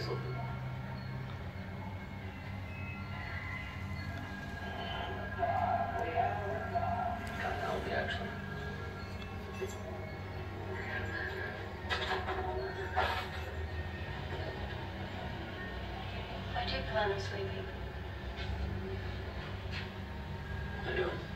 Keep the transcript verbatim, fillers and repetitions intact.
whistle. Kind of help me, actually. I do plan on sleeping. I do.